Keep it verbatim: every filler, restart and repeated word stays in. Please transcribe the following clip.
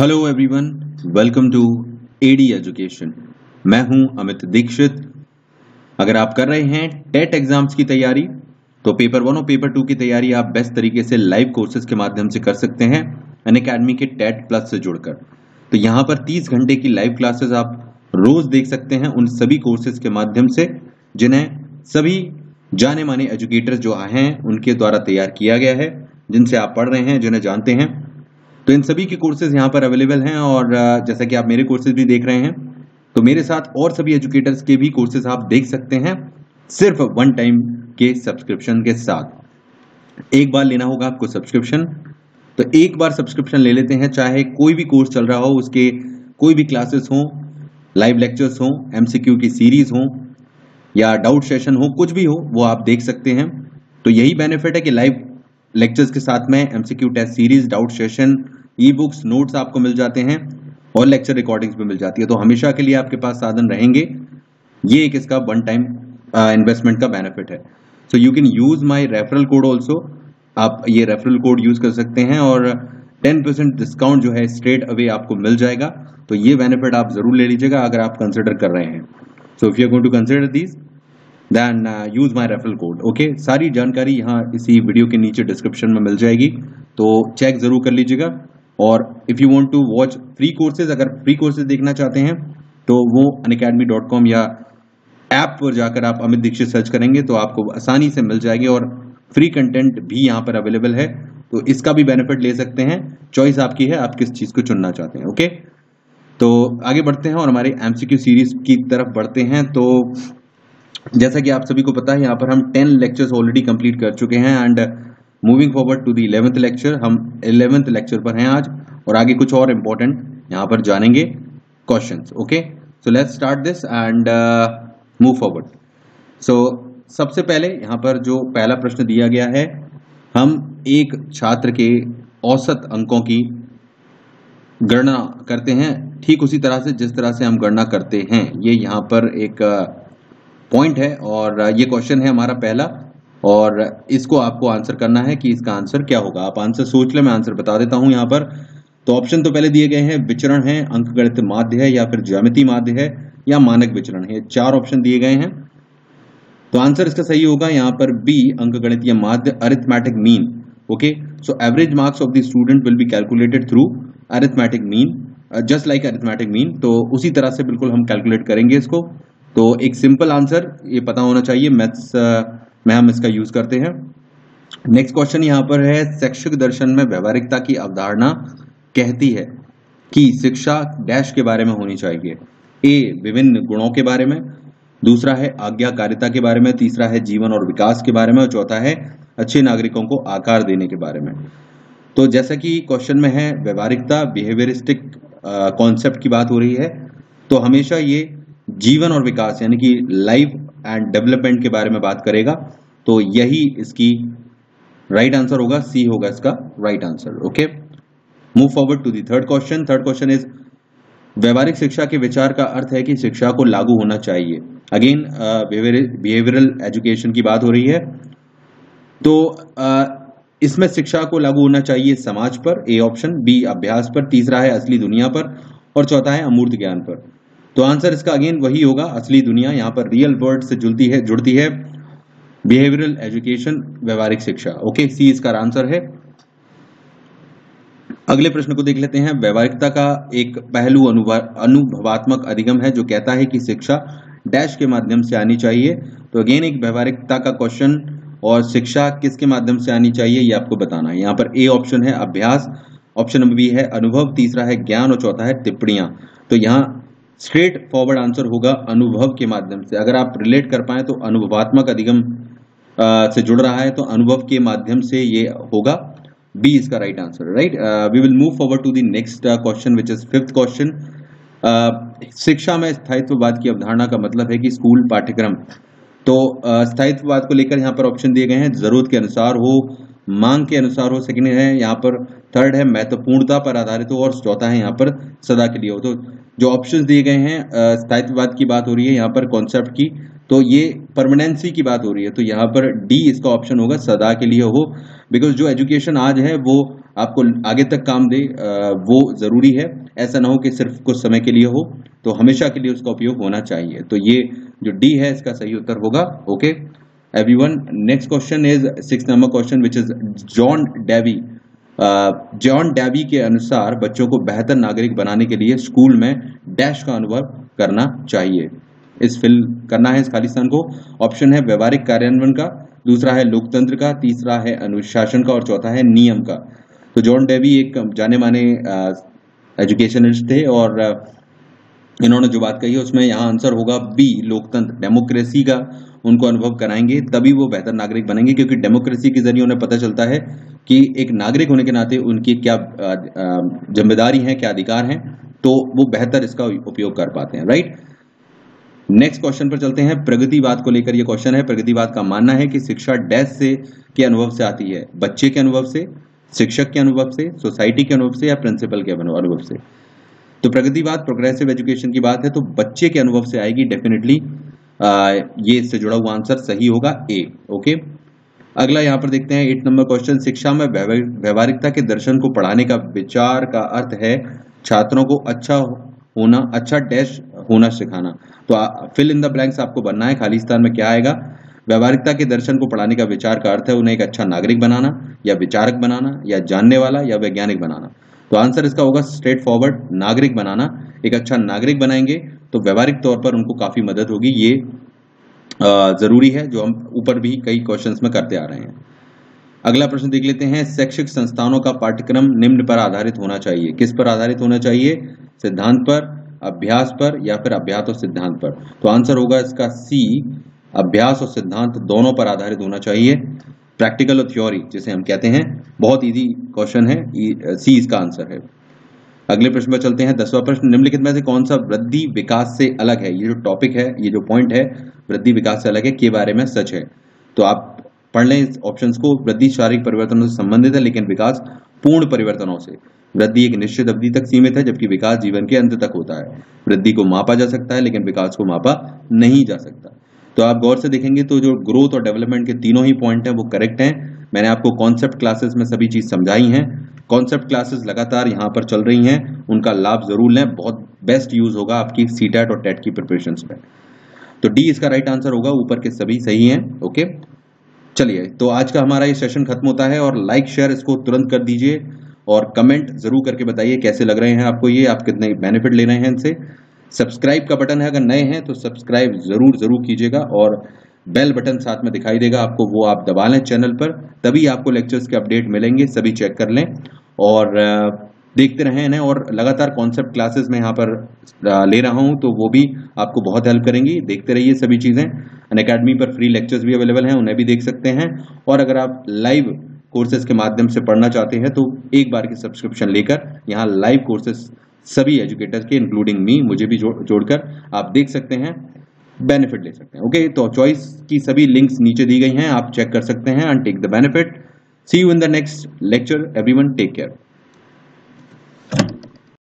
Hello everyone, welcome to A D education. मैं हूं अमित दीक्षित। अगर आप कर रहे हैं टेट एग्जाम्स की तैयारी तो पेपर वन और पेपर टू की तैयारी आप बेस्ट तरीके से लाइव कोर्सेज के माध्यम से कर सकते हैं अनअकैडमी के टेट प्लस से जुड़कर। तो यहाँ पर तीस घंटे की लाइव क्लासेस आप रोज देख सकते हैं उन सभी कोर्सेज के माध्यम से जिन्हें सभी जाने माने एजुकेटर्स जो हैं उनके द्वारा तैयार किया गया है, जिनसे आप पढ़ रहे हैं, जिन्हें जानते हैं। तो इन सभी के कोर्सेज यहाँ पर अवेलेबल हैं और जैसा कि आप मेरे कोर्सेज भी देख रहे हैं तो मेरे साथ और सभी एजुकेटर्स के भी कोर्सेज आप देख सकते हैं सिर्फ वन टाइम के सब्सक्रिप्शन के साथ। एक बार लेना होगा आपको सब्सक्रिप्शन, तो एक बार सब्सक्रिप्शन ले लेते हैं, चाहे कोई भी कोर्स चल रहा हो, उसके कोई भी क्लासेस हो, लाइव लेक्चर्स हो, एमसीक्यू की सीरीज हो या डाउट सेशन हो, कुछ भी हो वो आप देख सकते हैं। तो यही बेनिफिट है कि लाइव लेक्चर्स के साथ में MCQ test series, doubt session, e books, notes आपको मिल जाते हैं और लेक्चर रिकॉर्डिंग्स भी मिल जाती है। तो हमेशा के लिए आपके पास साधन रहेंगे। ये एक इसका वन टाइम इन्वेस्टमेंट का बेनिफिट है। So you can use my referral code also. आप ये रेफरल कोड यूज कर सकते हैं और टेन परसेंट डिस्काउंट जो है स्ट्रेट अवे आपको मिल जाएगा। तो ये बेनिफिट आप जरूर ले लीजिएगा अगर आप कंसिडर कर रहे हैं। So if you are going to consider this then use my referral code. Okay, सारी जानकारी यहाँ इसी वीडियो के नीचे डिस्क्रिप्शन में मिल जाएगी, तो चेक जरूर कर लीजिएगा। और if you want to watch free courses, अगर फ्री कोर्सेज देखना चाहते हैं तो वो अनअकैडमी डॉट कॉम या ऐप पर जाकर आप अमित दीक्षित सर्च करेंगे तो आपको आसानी से मिल जाएगी और फ्री कंटेंट भी यहाँ पर अवेलेबल है। तो इसका भी बेनिफिट ले सकते हैं। चॉइस आपकी है, आप किस चीज को चुनना चाहते हैं। ओके, तो आगे बढ़ते हैं और हमारे एमसीक्यू सीरीज की तरफ बढ़ते हैं। तो जैसा कि आप सभी को पता है यहाँ पर हम टेन लेक्चर्स ऑलरेडी कंप्लीट कर चुके हैं and moving forward to the eleventh lecture. हम इलेवेंथ लेक्चर पर हैं आज और आगे कुछ और इम्पोर्टेंट यहाँ पर जानेंगे questions. Okay, so let's start this and move forward. So सबसे पहले यहाँ पर जो पहला प्रश्न दिया गया है, हम एक छात्र के औसत अंकों की गणना करते हैं ठीक उसी तरह से जिस तरह से हम गणना करते हैं। ये यहाँ पर एक पॉइंट है और ये क्वेश्चन है हमारा पहला और इसको आपको आंसर करना है कि इसका आंसर क्या होगा। आप आंसर सोच ले, मैं आंसर बता देता हूं यहाँ पर। तो ऑप्शन तो पहले दिए गए हैं, विचरण है, अंकगणित माध्य है या फिर ज्यामिति माध्य है या मानक विचरण है। चार ऑप्शन दिए गए हैं। तो आंसर इसका सही होगा यहाँ पर बी, अंकगणित या माध्य, arithmetic mean. Okay, so average marks of the student will be calculated through arithmetic mean, just like arithmetic mean. तो उसी तरह से बिल्कुल हम कैलकुलेट करेंगे इसको। तो एक सिंपल आंसर ये पता होना चाहिए, मैथ्स में हम इसका यूज करते हैं। नेक्स्ट क्वेश्चन यहाँ पर है, शैक्षिक दर्शन में व्यवहारिकता की अवधारणा कहती है कि शिक्षा डैश के बारे में होनी चाहिए। ए, विभिन्न गुणों के बारे में, दूसरा है आज्ञाकारिता के बारे में, तीसरा है जीवन और विकास के बारे में और चौथा है अच्छे नागरिकों को आकार देने के बारे में। तो जैसा कि क्वेश्चन में है व्यवहारिकता, बिहेवियरिस्टिक कॉन्सेप्ट की बात हो रही है, तो हमेशा ये जीवन और विकास यानी कि लाइफ एंड डेवलपमेंट के बारे में बात करेगा। तो यही इसकी राइट आंसर होगा, सी होगा इसका right answer. Okay, move forward to the third question. Third question is, व्यवहारिक शिक्षा के विचार का अर्थ है कि शिक्षा को लागू होना चाहिए। अगेन बिहेवियरल एजुकेशन की बात हो रही है। तो uh, इसमें शिक्षा को लागू होना चाहिए समाज पर, ए ऑप्शन, बी अभ्यास पर, तीसरा है असली दुनिया पर और चौथा है अमूर्त ज्ञान पर। तो आंसर इसका अगेन वही होगा, असली दुनिया। यहाँ पर रियल वर्ल्ड से जुड़ती है जुड़ती है बिहेवियरल एजुकेशन, व्यवहारिक शिक्षा। ओके, सी इसका आंसर है। अगले प्रश्न को देख लेते हैं। व्यवहारिकता का एक पहलू अनुभवात्मक अधिगम है जो कहता है कि शिक्षा डैश के माध्यम से आनी चाहिए। तो अगेन एक व्यवहारिकता का क्वेश्चन और शिक्षा किसके माध्यम से आनी चाहिए ये आपको बताना है। यहाँ पर ए ऑप्शन है अभ्यास, ऑप्शन नंबर बी है अनुभव, तीसरा है ज्ञान और चौथा है टिप्पणियां। तो यहाँ स्ट्रेट फॉरवर्ड आंसर होगा अनुभव के माध्यम से। अगर आप रिलेट कर पाए तो अनुभवात्मक अधिगम से जुड़ रहा है तो अनुभव के माध्यम से ये होगा, बी इसका right answer. Right, we will move forward to the next question which is fifth question. शिक्षा में स्थायित्ववाद की अवधारणा का मतलब है कि स्कूल पाठ्यक्रम। तो uh, स्थायित्ववाद को लेकर यहाँ पर ऑप्शन दिए गए हैं, जरूरत के अनुसार हो, मांग के अनुसार हो, सेकंड है यहाँ पर, थर्ड है महत्वपूर्णता पर आधारित हो और चौथा है यहाँ पर सदा के लिए हो। तो जो ऑप्शंस दिए गए हैं स्थायित्ववाद की बात हो रही है यहाँ पर कॉन्सेप्ट की, तो ये परमानेंसी की बात हो रही है, तो यहाँ पर डी इसका ऑप्शन होगा, सदा के लिए हो, बिकॉज जो एजुकेशन आज है वो आपको आगे तक काम दे, वो जरूरी है। ऐसा ना हो कि सिर्फ कुछ समय के लिए हो, तो हमेशा के लिए उसका उपयोग होना चाहिए। तो ये जो डी है इसका सही उत्तर होगा। Okay everyone, next question is six number question which is John Dewey. John Dewey के अनुसार बच्चों को बेहतर नागरिक बनाने के लिए स्कूल में डैश का अनुभव करना चाहिए। इस फिल करना है इस खाली स्थान को। ऑप्शन है व्यवहारिक कार्यान्वयन का, दूसरा है लोकतंत्र का, तीसरा है अनुशासन का और चौथा है नियम का। तो जॉन डेवी एक जाने माने एजुकेशनिस्ट थे और इन्होंने जो बात कही है उसमें यहाँ आंसर होगा बी, लोकतंत्र, डेमोक्रेसी का उनको अनुभव कराएंगे तभी वो बेहतर नागरिक बनेंगे, क्योंकि डेमोक्रेसी के जरिए उन्हें पता चलता है कि एक नागरिक होने के नाते उनकी क्या जिम्मेदारी है, क्या अधिकार हैं, तो वो बेहतर इसका उपयोग कर पाते हैं। राइट, नेक्स्ट क्वेश्चन पर चलते हैं। प्रगतिवाद को लेकर ये क्वेश्चन है। प्रगतिवाद का मानना है कि शिक्षा डैश से के अनुभव से आती है, बच्चे के अनुभव से, शिक्षक के अनुभव से, सोसाइटी के अनुभव से या प्रिंसिपल के अनुभव से। तो प्रगतिवाद प्रोग्रेसिव एजुकेशन की बात है, तो बच्चे के अनुभव से आएगी डेफिनेटली। ये इससे जुड़ा हुआ आंसर सही होगा ए। ओके, अगला यहाँ पर देखते हैं एट नंबर क्वेश्चन। शिक्षा में व्यवहारिकता के दर्शन को पढ़ाने का विचार का अर्थ है छात्रों को अच्छा होना, अच्छा डैश होना सिखाना। तो फिल इन द ब्लैंक्स आपको बनना है, खाली स्थान में क्या आएगा। व्यवहारिकता के दर्शन को पढ़ाने का विचार का अर्थ है उन्हें एक अच्छा नागरिक बनाना, या विचारक बनाना, या जानने वाला, या वैज्ञानिक बनाना। तो आंसर इसका होगा स्ट्रेट फॉरवर्ड, नागरिक बनाना। एक अच्छा नागरिक बनाएंगे तो व्यवहारिक तौर पर उनको काफी मदद होगी। ये आ, जरूरी है, जो हम ऊपर भी कई क्वेश्चंस में करते आ रहे हैं। अगला प्रश्न देख लेते हैं। शैक्षिक संस्थानों का पाठ्यक्रम निम्न पर आधारित होना चाहिए। किस पर आधारित होना चाहिए? सिद्धांत पर, अभ्यास पर, या फिर अभ्यास और सिद्धांत पर। तो आंसर होगा इसका सी, अभ्यास और सिद्धांत दोनों पर आधारित होना चाहिए। प्रैक्टिकल और थ्योरी जिसे हम कहते हैं। बहुत इजी क्वेश्चन है, सी इसका आंसर है। अगले प्रश्न पर चलते हैं। दसवां प्रश्न, निम्नलिखित में से कौन सा वृद्धि विकास से अलग है? ये जो टॉपिक है, ये जो पॉइंट है वृद्धि विकास से अलग है के बारे में सच है। तो आप पढ़ लें इस ऑप्शंस को। वृद्धि शारीरिक परिवर्तनों से संबंधित है, लेकिन विकास पूर्ण परिवर्तनों से। वृद्धि एक निश्चित अवधि तक सीमित है, जबकि विकास जीवन के अंत तक होता है। वृद्धि को मापा जा सकता है, लेकिन विकास को मापा नहीं जा सकता। तो आप गौर से देखेंगे तो जो ग्रोथ और डेवलपमेंट के तीनों ही पॉइंट हैं वो करेक्ट हैं। मैंने आपको कॉन्सेप्ट क्लासेस में सभी चीज समझाई हैं। कॉन्सेप्ट क्लासेस लगातार यहाँ पर चल रही हैं, उनका लाभ जरूर लें। बहुत बेस्ट यूज होगा आपकी सीटेट और टेट की प्रिपरेशन में। तो डी इसका राइट आंसर होगा, ऊपर के सभी सही हैं। ओके, चलिए तो आज का हमारा ये सेशन खत्म होता है। और लाइक शेयर इसको तुरंत कर दीजिए और कमेंट जरूर करके बताइए कैसे लग रहे हैं आपको ये, आप कितने बेनिफिट ले रहे हैं इनसे। सब्सक्राइब का बटन है, अगर नए हैं तो सब्सक्राइब जरूर जरूर कीजिएगा, और बेल बटन साथ में दिखाई देगा आपको, वो आप दबा लें चैनल पर, तभी आपको लेक्चर्स के अपडेट मिलेंगे। सभी चेक कर लें और देखते रहें इन्हें। और लगातार कॉन्सेप्ट क्लासेस में यहाँ पर ले रहा हूँ, तो वो भी आपको बहुत हेल्प करेंगी। देखते रहिए सभी चीज़ें। अनअकैडमी पर फ्री लेक्चर्स भी अवेलेबल हैं, उन्हें भी देख सकते हैं। और अगर आप लाइव कोर्सेज के माध्यम से पढ़ना चाहते हैं तो एक बार की सब्सक्रिप्शन लेकर यहाँ लाइव कोर्सेज सभी एजुकेटर्स के इंक्लूडिंग मी, मुझे भी जोड़ जोड़कर आप देख सकते हैं, बेनिफिट ले सकते हैं। ओके, तो चॉइस की सभी लिंक्स नीचे दी गई हैं, आप चेक कर सकते हैं and take the benefit. See you in the next lecture everyone, take care.